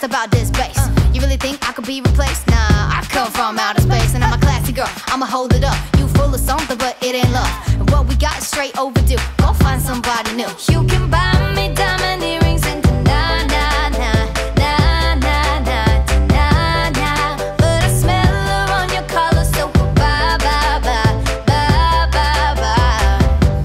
about this bass. You really think I could be replaced? Nah, I come from outer space, and I'm a classy girl, I'ma hold it up. You full of something, but it ain't love. And what we got is straight overdue. Go find somebody new. You can buy me diamond earrings and na na na na na na na na, but I smell her on your collar, so bye bye bye bye bye bye.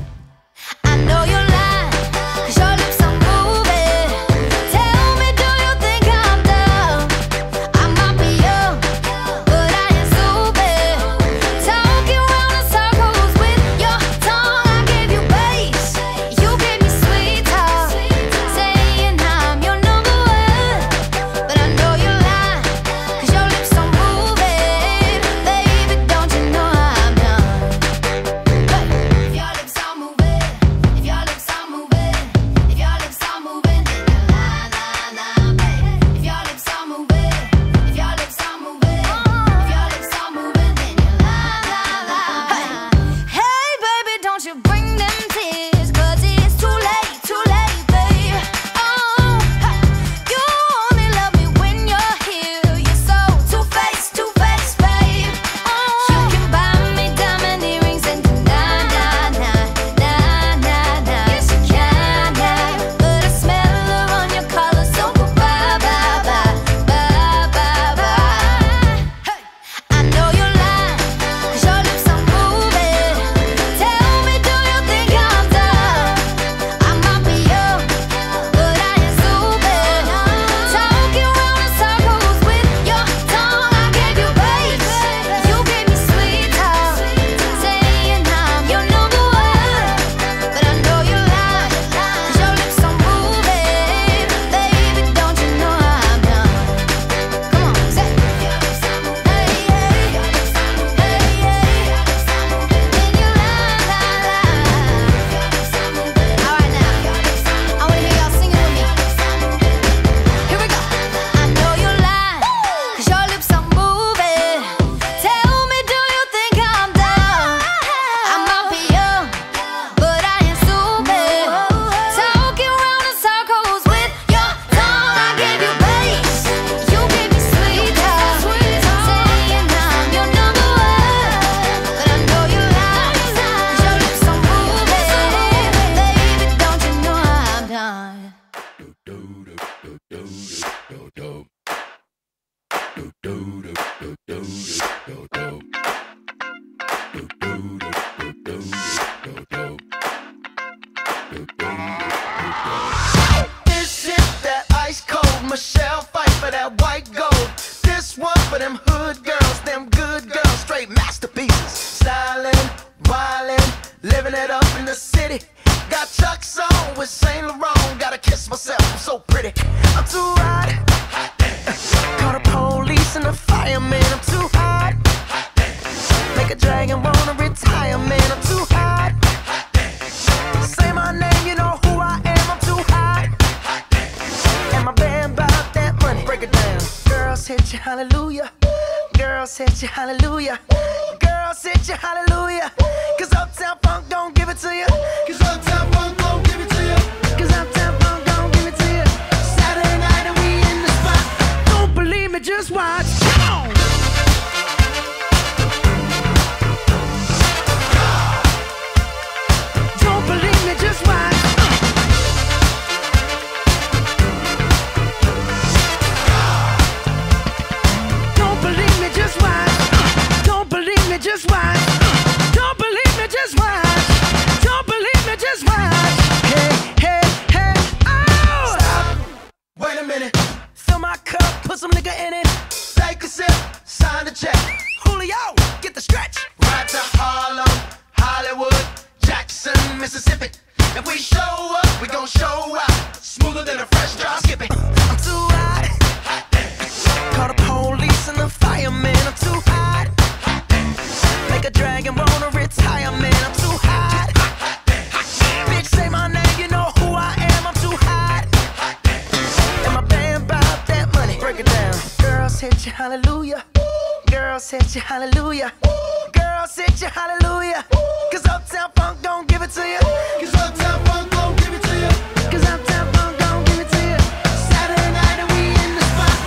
I know you're lying, 'cause your lips are moving. Tell me, do you think I'm dumb? I might be young, but I ain't stupid. Talking round in circles with your tongue. I gave you bass, you gave me sweet talk, saying I'm your number one. But I know you're lying, 'cause your lips are moving. Baby, don't you know I'm done? Hey. If your lips are moving, if your lips are moving, if your lips are moving, then you're lying, lying, lying, baby. If your lips are moving, if your lips are moving, if your lips are moving, then you're lying, lying, lying. Hey, baby, don't you bring them tears, 'cause it's too late, babe. Oh, you only love me when you're here. You're so two-faced, babe. Oh, you can buy me diamond earrings and na na na na na na. Yes, you can, but I smell her on your collar, so bye bye bye bye bye bye. Hey, I know you're lying, 'cause your lips are moving. Tell me, do you think I'm dumb? I might be young, but I ain't stupid. Talking round in circles with your tongue. I gave you bass, you gave me sweet talk, saying I'm your number one. But I know you're lying, 'cause your lips are moving. Baby, don't you know I'm done? Come on, say it. Hey, hey, hey, hey. Then you lie, lie, lie. All right now, I wanna hear y'all singing with me. Here we go. I know you're lying, 'cause your lips are moving. Tell me, do you think I'm dumb? I might be young, but I ain't stupid. Talking round in circles with your tongue. I gave you bass, you gave me sweet talk, saying I'm your number one. But I know you're lying, 'cause your lips are moving. Baby, don't you know I'm done? This is that ice cold Michelle fight for that white gold. This one for them hood girls, them good girls, straight masterpieces. Styling, wildin', living it up in the city. Got Chuck's on with Saint Laurent. Gotta kiss myself, I'm so pretty. I'm too hot. Call the police and the fireman. I'm too hot. Make a dragon wanna retire, man. I'm too hot. Say my name, you know who I am. I'm too hot. And my band bout that money. Break it down. Girls hit you, hallelujah. Girls hit you, hallelujah. Girls hit you, hallelujah. 'Cause Uptown Funk don't give it to you. 'Cause Uptown Funk don't give it to you. 'Cause Uptown Funk don't give it to you. Saturday night and we in the spot. Don't believe me, just watch. Come on. Don't believe me, just watch. Don't believe me, just watch. Don't believe me, just watch. Don't believe me, just watch. Don't believe me, just watch. Hey, hey, hey, oh! Stop. Wait a minute. Fill my cup, put some nigga in it. Take a sip, sign the check. Julio, get the stretch. Right to Harlem, Hollywood, Jackson, Mississippi. If we show up, we gon' show out. Smoother than a fresh drop. Skip it. I'm too hot. Call the police and the fireman. I'm too hot. Make a dragon wanna retire, man. I'm too hot. Bitch, say my name, you know who I am. I'm too hot. And my band bout that money. Break it down. Girls hit you, hallelujah. Girls hit you, hallelujah. Girls hit you, hallelujah. 'Cause Uptown Funk don't give it to you. 'Cause Uptown Funk don't give it to you. 'Cause Uptown Funk don't give it to you. Saturday night and we in the spot.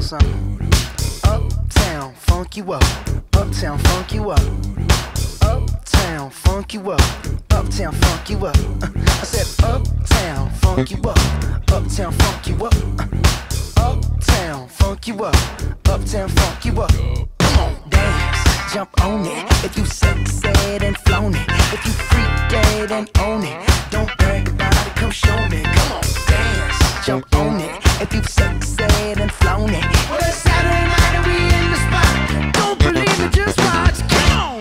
something. Uptown, funk you up. Uptown, funk you up. Uptown, funk you up. Uptown, funk you up. I said uptown, funk you up. Uptown, funk you up. Uptown, funk you up. Uptown, funk you up. Come on, dance, jump on it. If you sexed and flown it, if you freak dead and own it, don't brag about it, come show me. Come on, dance, jump on it. If you sexed and flown it, well, it's Saturday night and we in the spot. Don't believe it, just watch. Come on.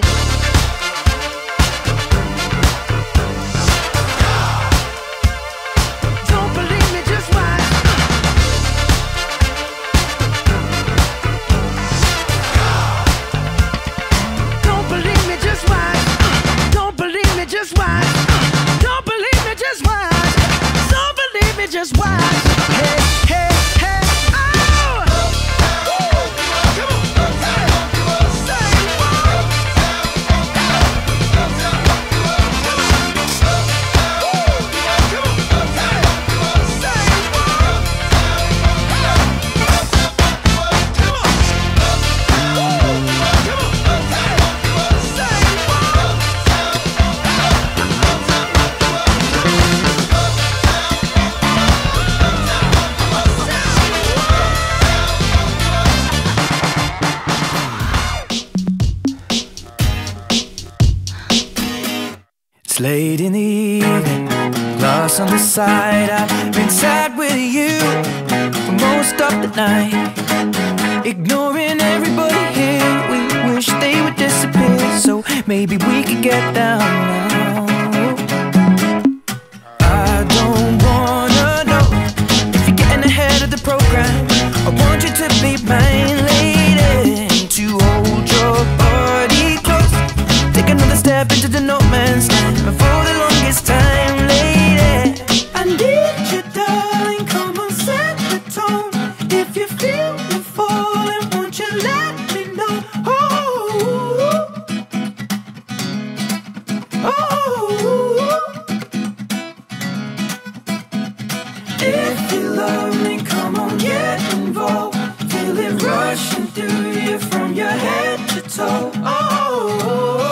Don't believe me, just watch. Don't believe me, just watch. Don't believe me, just watch. Don't believe me, just watch. Don't believe me, just watch. Hey, hey, hey, oh! Come on, say what? It's late in the evening, glass on the side. I've been sad with you for most of the night, ignoring everybody here. We wish they would disappear, so maybe we could get down now. I don't wanna know if you're getting ahead of the program. I want you to be mine, lady, to hold your body close. Take another step into the no man's land. For the longest time, lady, I need you, darling. Come on, set the tone. If you feel me falling, won't you let me know? Oh, oh. If you love me, come on, get involved. Feel it rushing through you from your head to toe. Oh.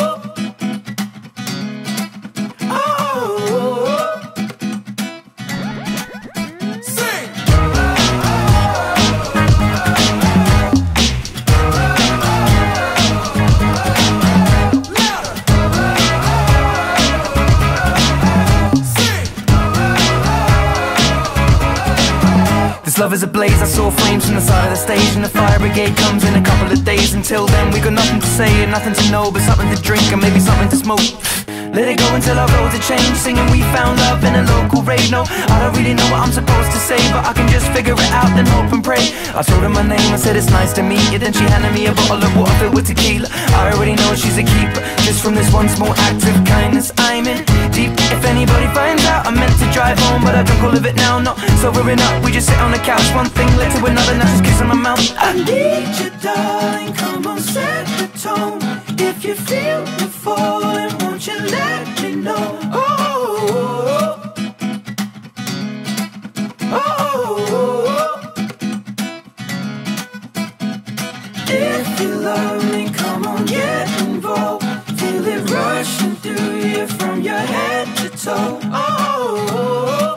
Love is ablaze, I saw flames from the side of the stage, and the fire brigade comes in a couple of days. Until then we got nothing to say and nothing to know, but something to drink and maybe something to smoke. Let it go until our roads are changed, singing we found love in a local rave. No, I don't really know what I'm supposed to say, but I can just figure it out and hope and pray. I told her my name, I said it's nice to meet you. Then she handed me a bottle of water filled with tequila. I already know she's a keeper, just from this one small act of kindness. I'm in deep, if anybody finds out. I meant to drive home, but I drunk all of it now. Not sobering up, we just sit on the couch. One thing led to another, now just kissing my mouth. I need you, darling, come on, set the tone. If you feel me falling, won't you let me know? Oh, oh, oh. If you love me, come on, get involved. Feel it rushing through you from your head to toe. Oh,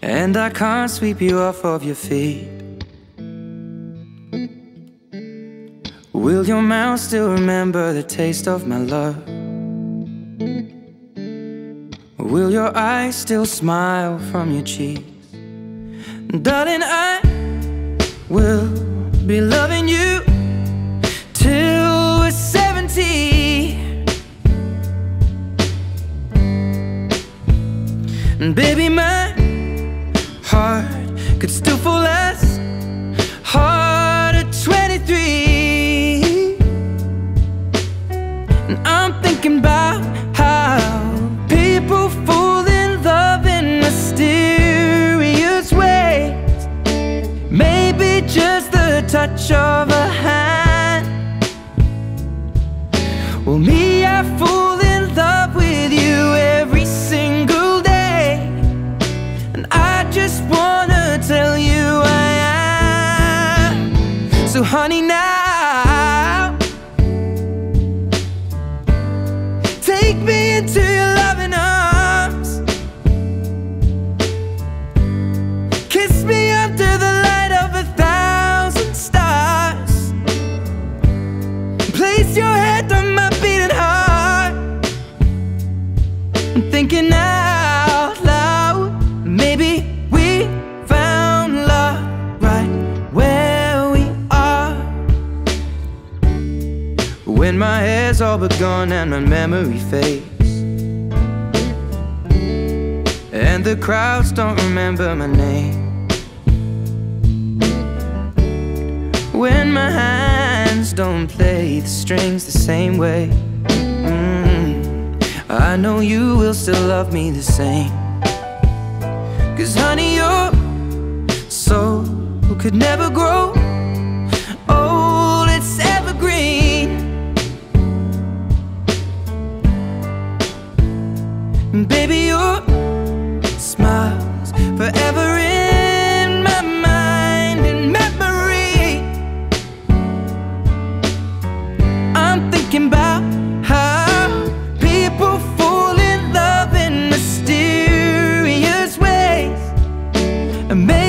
and I can't sweep you off of your feet. Will your mouth still remember the taste of my love? Will your eyes still smile from your cheeks? Darling, I will be loving you till we're 70. And baby, my heart could still fall as hard at 23. And I'm thinking about how people fall in love in mysterious ways. Maybe just the touch of a hand. Well, me, I fall in love with you every single day, and I just wanna tell you I am. So honey, now take me into your loving arms. Kiss me under the light of 1,000 stars. Place your head on my beating heart. I'm thinking out loud, maybe we found love right where we are. When my hair's all but gone and my memory fades, and the crowds don't remember my name. When my hands don't play the strings the same way, I know you will still love me the same. 'Cause honey, your soul could never grow old, it's evergreen. And baby, your smile's forever in my mind and memory. I'm thinking about how people fall in love in mysterious ways, and maybe